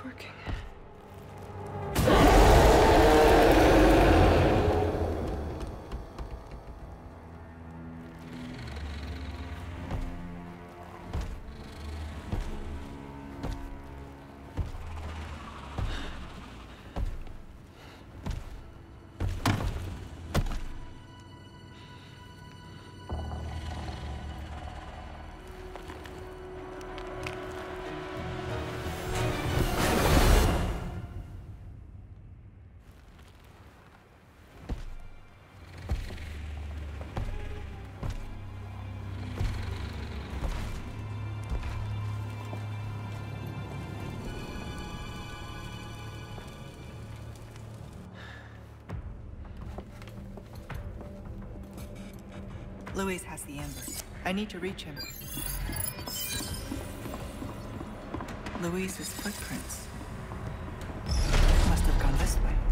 It's working. Louis has the amber. I need to reach him. Louise's footprints. Must have gone this way.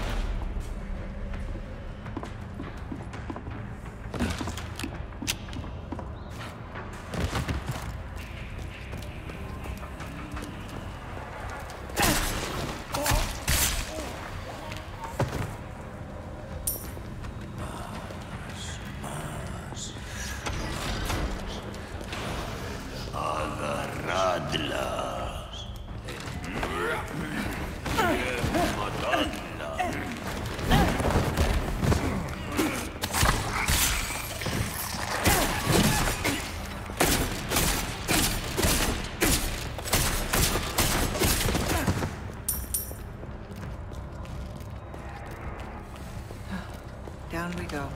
Down we go.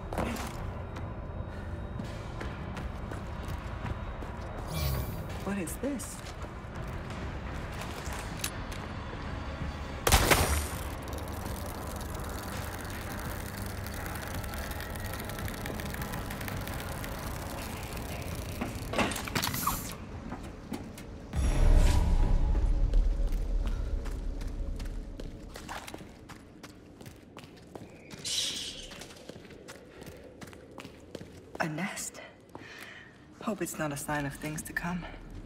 What is this? A nest. Hope it's not a sign of things to come.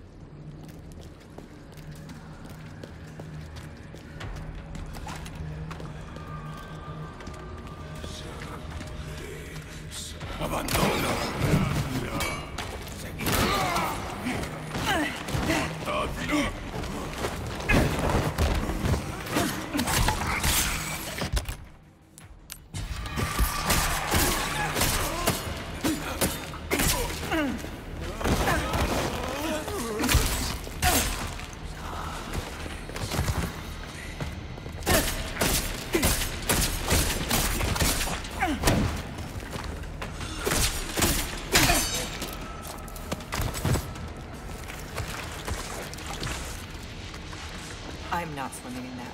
I'm not swimming in that.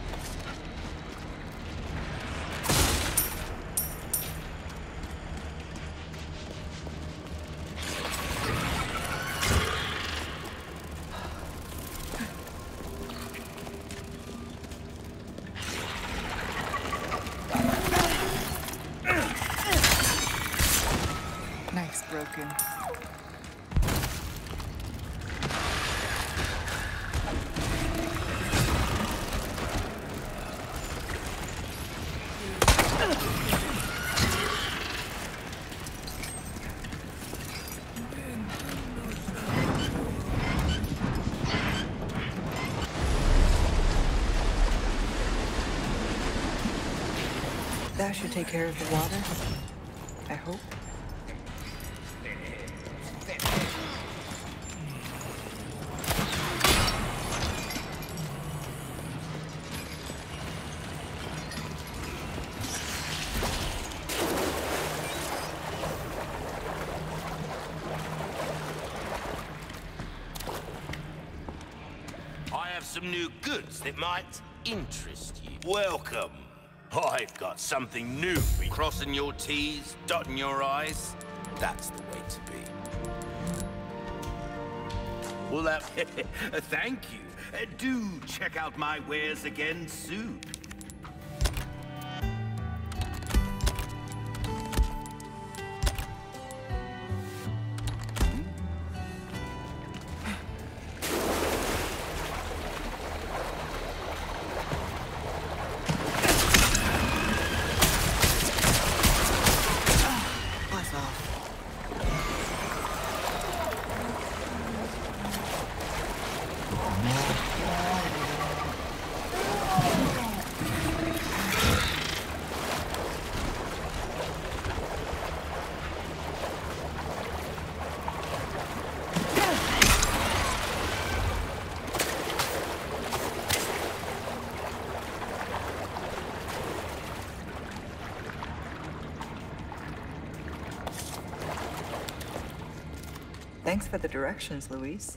Knife's broken. That should take care of the water, I hope. I have some new goods that might interest you. Welcome. I've got something new for you. Crossing your T's, dotting your I's. That's the way to be. Well, thank you. Do check out my wares again soon. Thanks for the directions, Luis.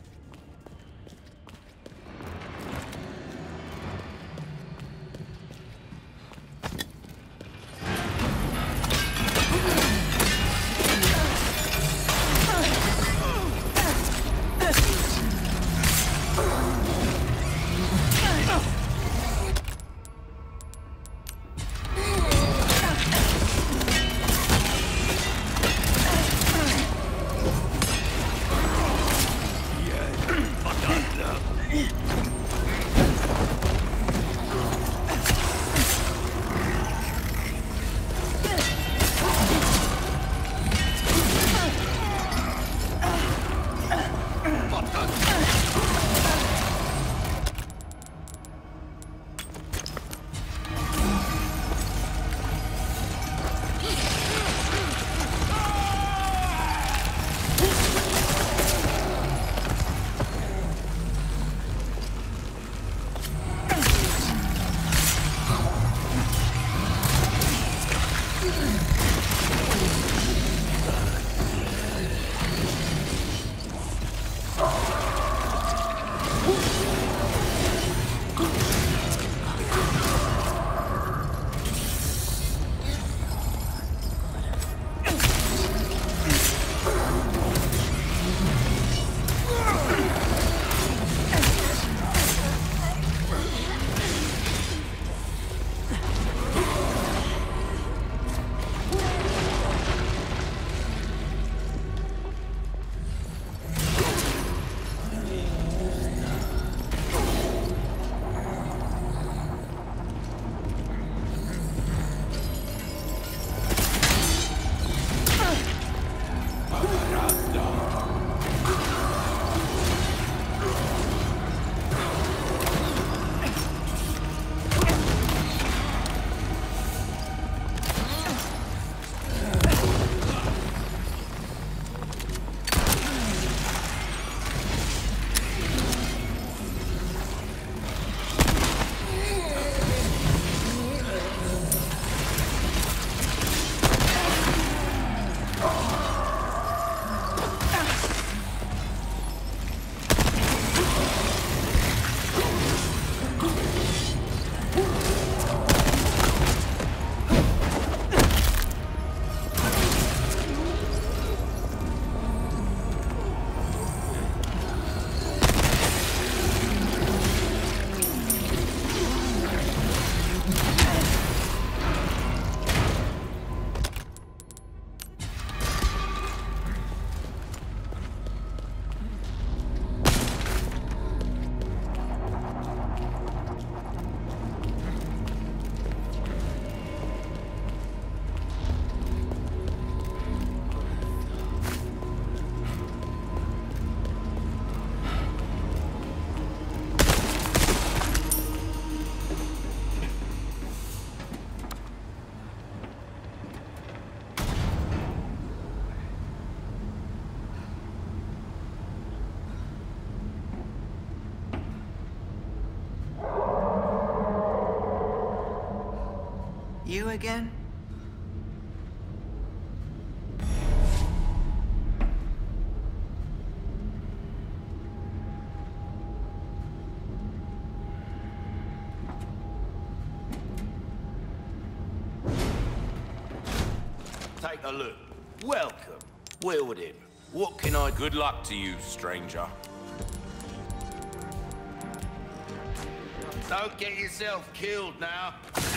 You again? Take a look. Welcome. Wheeled in. What can I... Good luck to you, stranger. Don't get yourself killed now.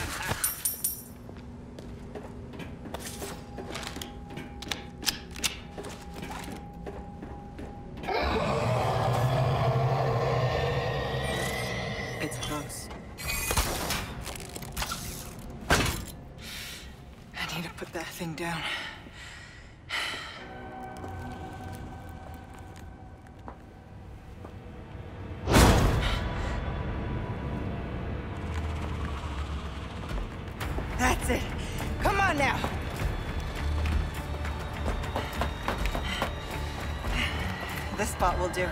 It's close. I need to put that thing down. on now! This spot will do.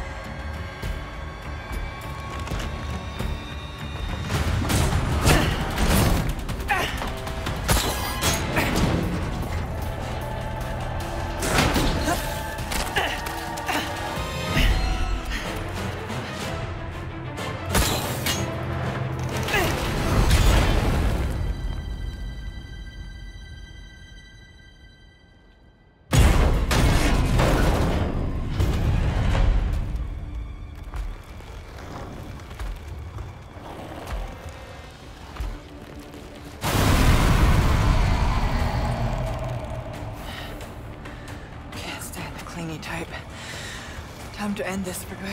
Clingy type. Time to end this for good.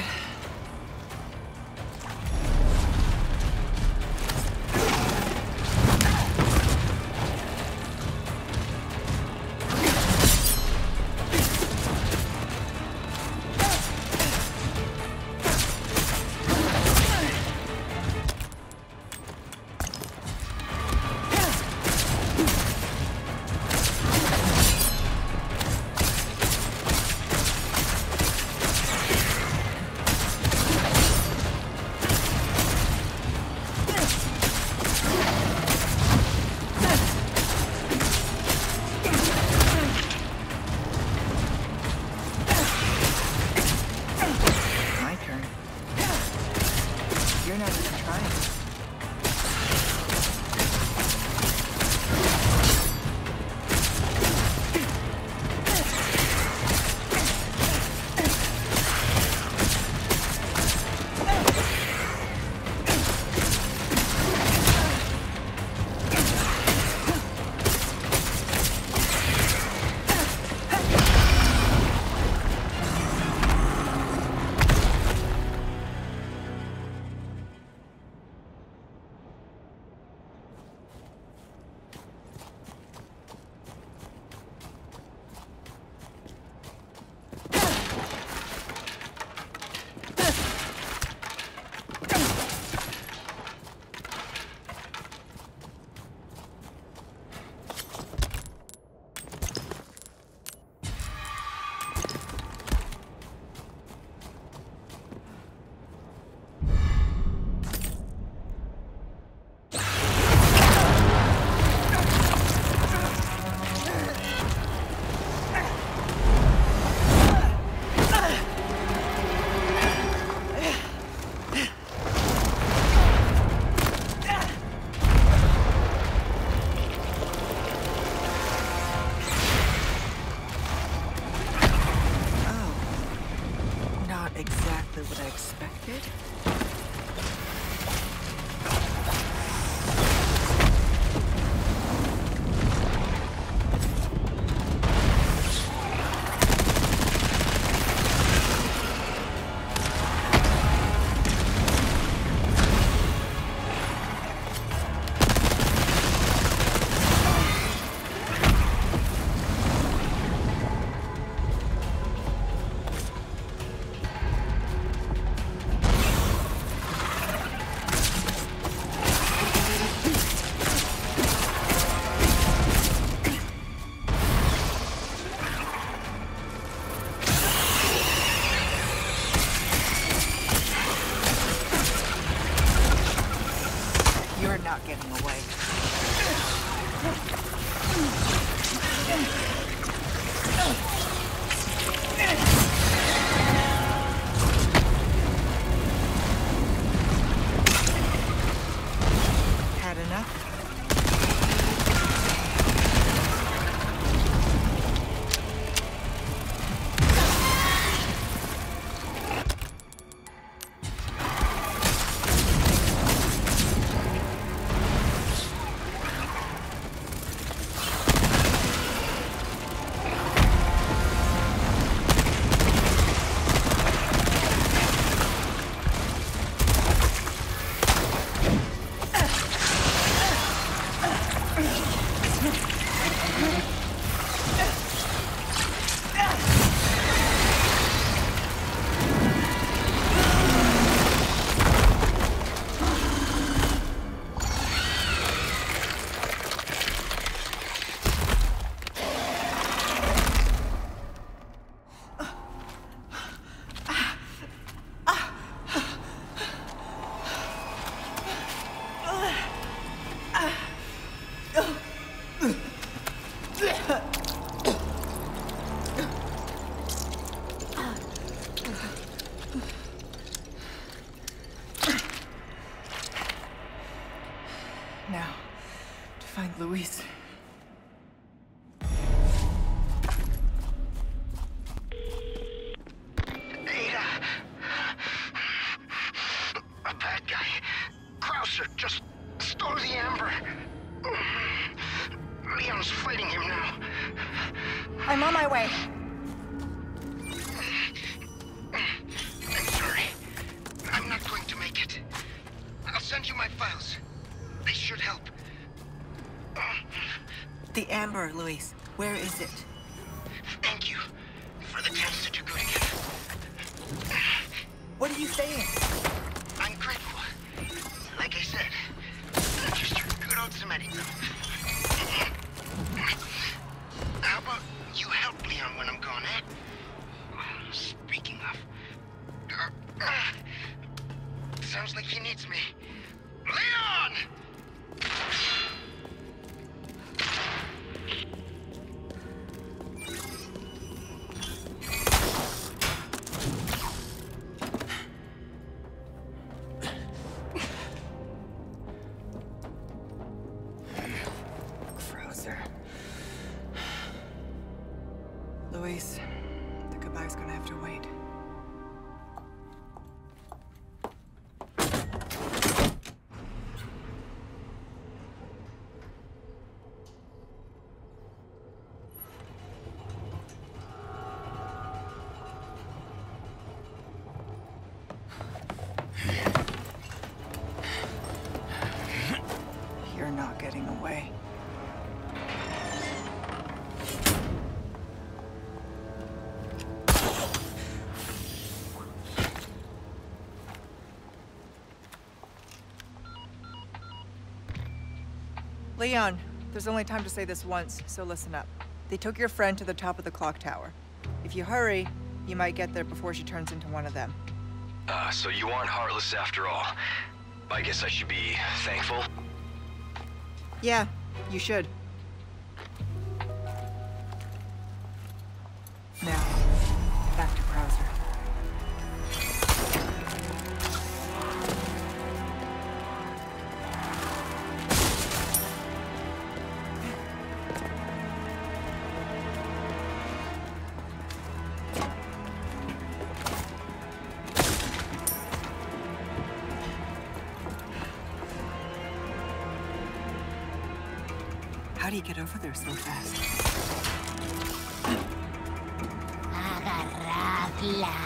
You're not even trying. Exactly what I expected. You're not getting away. Had enough? Luis. Ada! A bad guy. Krauser just stole the amber. Leon's fighting him now. I'm on my way. I'm sorry. I'm not going to make it. I'll send you my files. They should help. The amber, Luis. Where is it? Thank you for the chance to do good again. What are you saying? I'm grateful. Like I said, just your good old Semitic. How about you help Leon when I'm gone, eh? Speaking of... sounds like he needs me. Leon! Luis, the goodbye's gonna have to wait. You're not getting away. Leon, there's only time to say this once, so listen up. They took your friend to the top of the clock tower. If you hurry, you might get there before she turns into one of them. So you aren't heartless after all. I guess I should be thankful. Yeah, you should. Now, back to Krauser. How do you get over there so fast? Agarradla.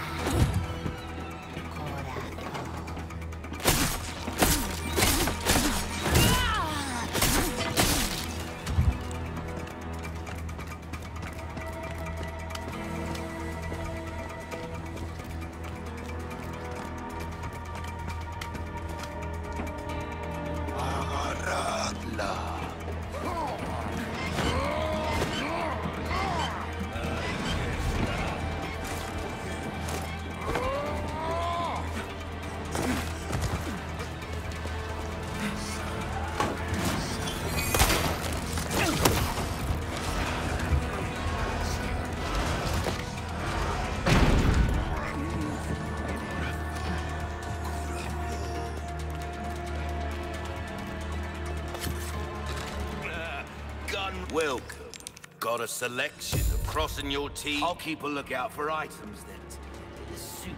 Welcome. Got a selection of crossing your T's? I'll keep a lookout for items that suit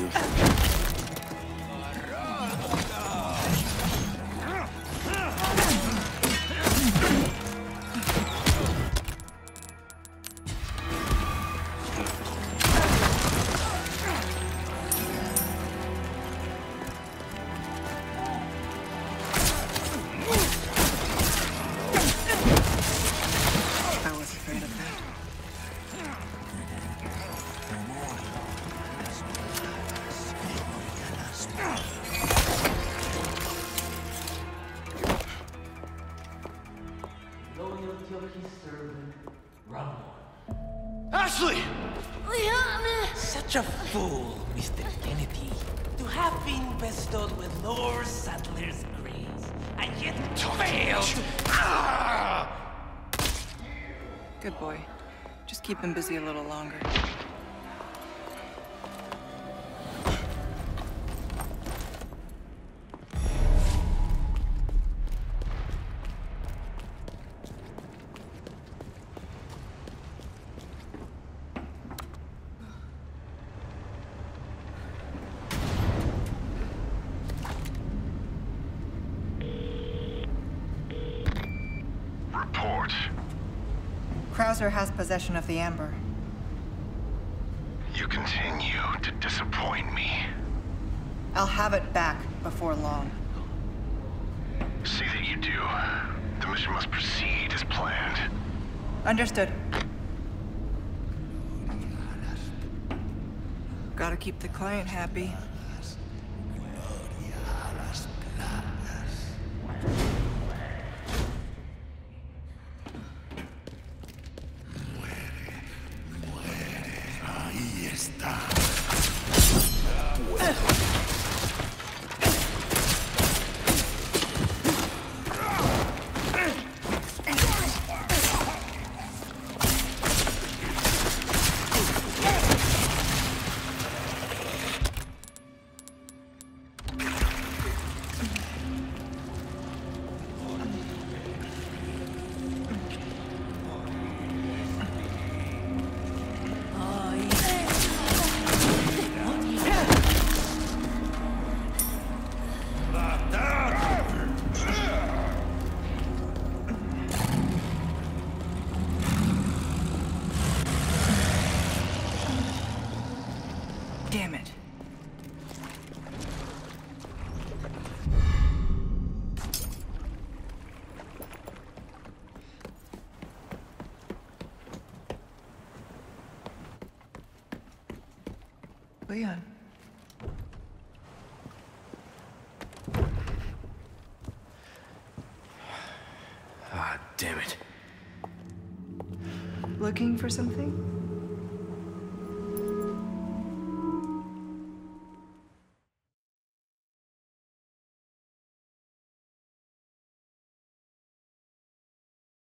Ashley! Such a fool, Mr. Kennedy, to have been bestowed with Lord Saddler's grace, and yet failed. Good boy. Just keep him busy a little longer. Report. Krauser has possession of the amber. You continue to disappoint me. I'll have it back before long. See that you do. The mission must proceed as planned. Understood. Gotta keep the client happy. Damn it. Leon. Ah, damn it. Looking for something?